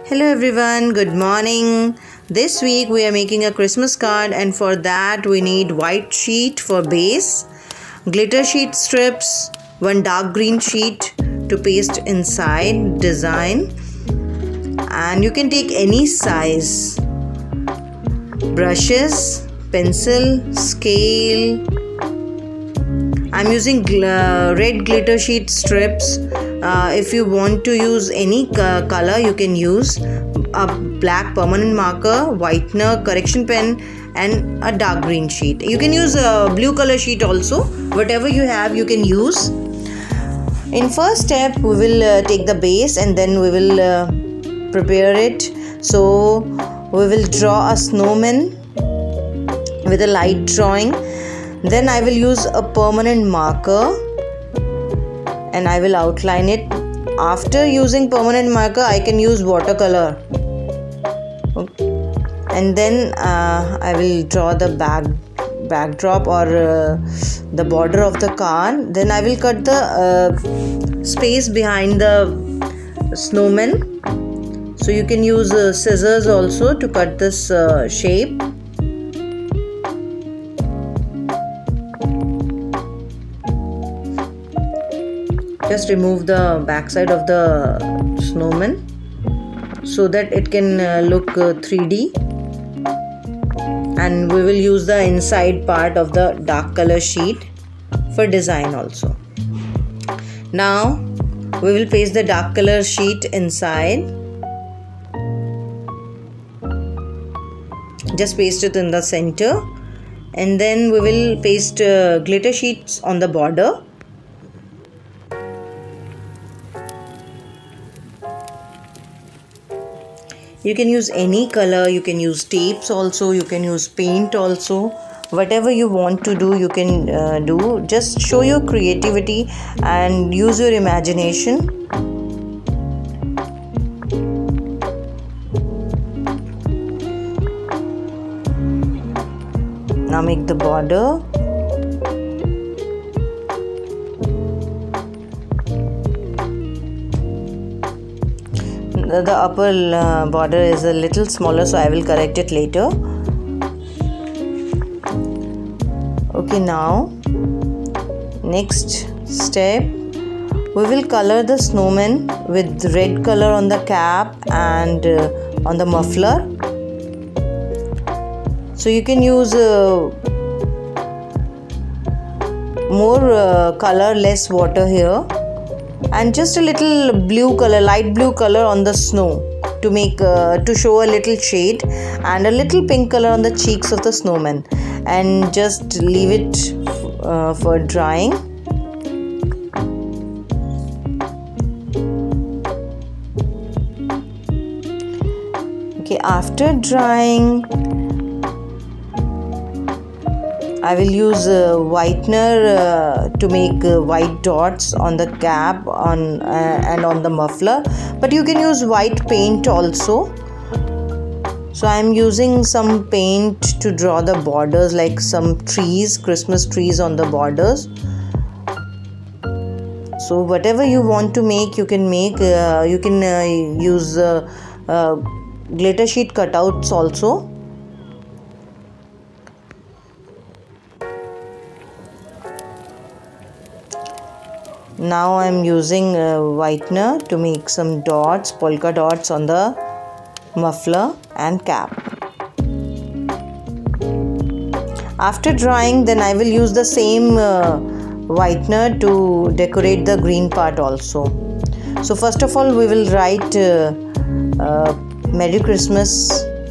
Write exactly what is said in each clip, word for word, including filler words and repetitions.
Hello everyone, good morning. This week we are making a Christmas card, and for that we need white sheet for base, glitter sheet strips, one dark green sheet to paste inside design, and you can take any size, brushes, pencil, scale. I'm using gl- red glitter sheet strips. Uh, if you want to use any co- color, you can use a black permanent marker, whitener, correction pen, and a dark green sheet. You can use a blue color sheet also. Whatever you have, you can use. In first step, we will uh, take the base and then we will uh, prepare it. So we will draw a snowman with a light drawing. Then I will use a permanent marker and I will outline it. After using permanent marker, I can use watercolor. Okay. And then uh, I will draw the back backdrop or uh, the border of the card. Then I will cut the uh, space behind the snowman. So you can use uh, scissors also to cut this uh, shape. Just remove the backside of the snowman so that it can uh, look uh, three D, and we will use the inside part of the dark color sheet for design also. Now we will paste the dark color sheet inside. Just paste it in the center, and then we will paste uh, glitter sheets on the border. You can use any color, you can use tapes also, you can use paint also. Whatever you want to do, you can uh, do. Just show your creativity and use your imagination. Now make the border. The upper uh, border is a little smaller, so I will correct it later. Okay, now next step, we will color the snowman with red color on the cap and uh, on the muffler. So you can use uh, more uh, color, less water here. And just a little blue color, light blue color on the snow to make uh, to show a little shade, and a little pink color on the cheeks of the snowman, and just leave it uh, for drying. Okay, after drying, I will use uh, whitener uh, to make uh, white dots on the cap on uh, and on the muffler, but you can use white paint also. So I am using some paint to draw the borders, like some trees, Christmas trees on the borders. So whatever you want to make, you can make. Uh, you can uh, use uh, uh, glitter sheet cutouts also. Now I am using uh, whitener to make some dots, polka dots on the muffler and cap. After drying, then I will use the same uh, whitener to decorate the green part also. So first of all, we will write uh, uh, Merry Christmas.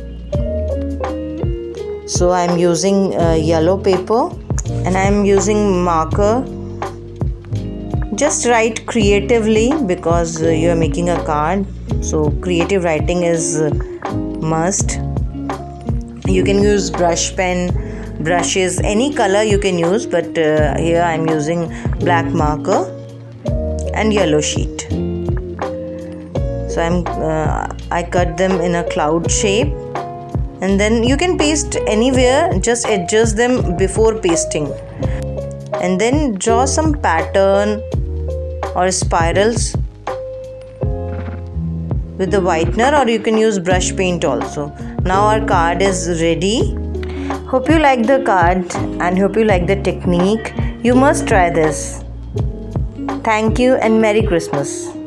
So I am using uh, yellow paper and I am using marker. Just write creatively because uh, you are making a card, so creative writing is uh, must. You can use brush pen, brushes, any color you can use, but uh, here I am using black marker and yellow sheet. So I'm uh, I cut them in a cloud shape, and then you can paste anywhere, just adjust them before pasting, and then draw some pattern or spirals with the whitener, or you can use brush paint also. Now our card is ready. Hope you like the card and hope you like the technique. You must try this. Thank you and Merry Christmas.